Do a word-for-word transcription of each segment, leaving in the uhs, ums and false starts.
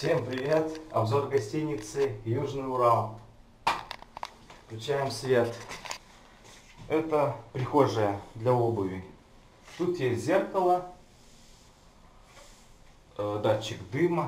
Всем привет! Обзор гостиницы Южный Урал. Включаем свет. Это прихожая для обуви. Тут есть зеркало, датчик дыма.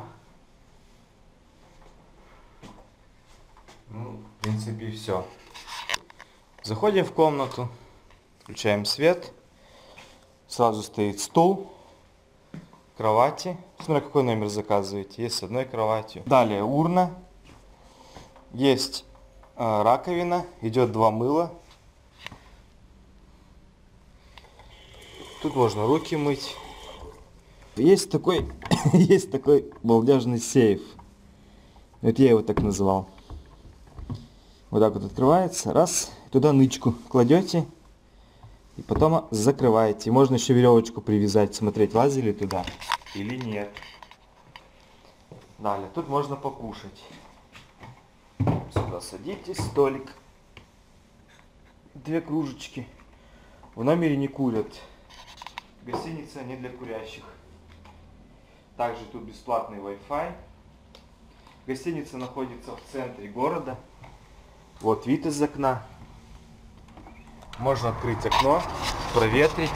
Ну, в принципе, все. Заходим в комнату, включаем свет. Сразу стоит стул, кровати. Смотря какой номер заказываете. Есть с одной кроватью. Далее урна. Есть э, раковина. Идет два мыла. Тут можно руки мыть. Есть такой, есть такой балдежный сейф. Вот я его так называл. Вот так вот открывается. Раз. Туда нычку кладете. И потом закрываете. Можно еще веревочку привязать, смотреть, лазили туда или нет. Далее, тут можно покушать. Сюда садитесь, столик. Две кружечки. В номере не курят. Гостиница не для курящих. Также тут бесплатный Wi-Fi. Гостиница находится в центре города. Вот вид из окна. Можно открыть окно, проветрить.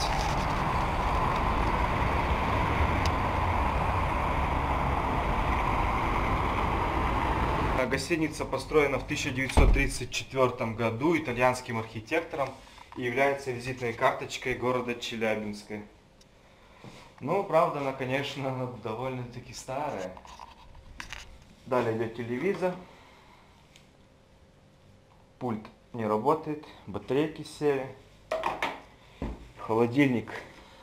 Гостиница построена в тысяча девятьсот тридцать четвёртом году итальянским архитектором и является визитной карточкой города Челябинска. Ну, правда, она, конечно, довольно-таки старая. Далее идет телевизор. Пульт не работает, батарейки сели. Холодильник.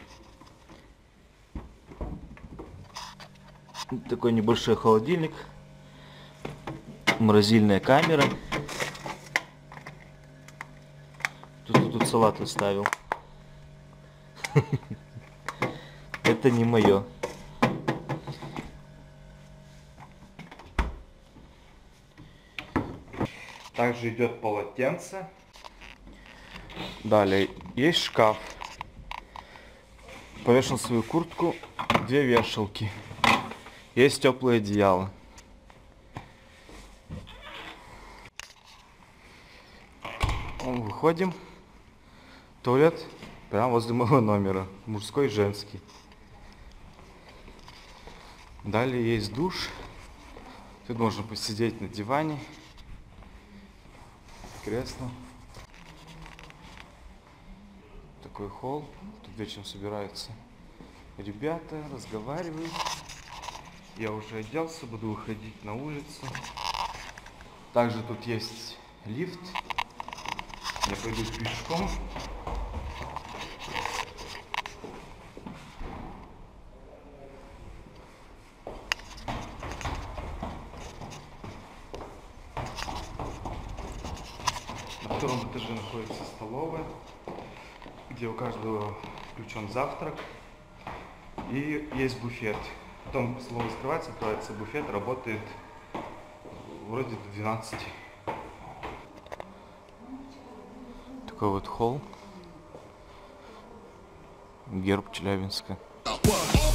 Такой небольшой холодильник. Морозильная камера. Тут, тут салат оставил. Это не мое. Также идет полотенце. Далее есть шкаф. Повешал свою куртку. Две вешалки. Есть теплое одеяло. Выходим. Туалет прямо возле моего номера. Мужской и женский. Далее есть душ. Тут можно посидеть на диване. Кресло. Такой холл. Тут вечером собираются ребята, разговаривают. Я уже оделся, буду выходить на улицу. Также тут есть лифт. Я пойду пешком. На втором этаже находится столовая, где у каждого включен завтрак. И есть буфет. Потом столовая закрывается, открывается буфет, работает вроде до двенадцати. Такой вот холл. Герб Челябинска.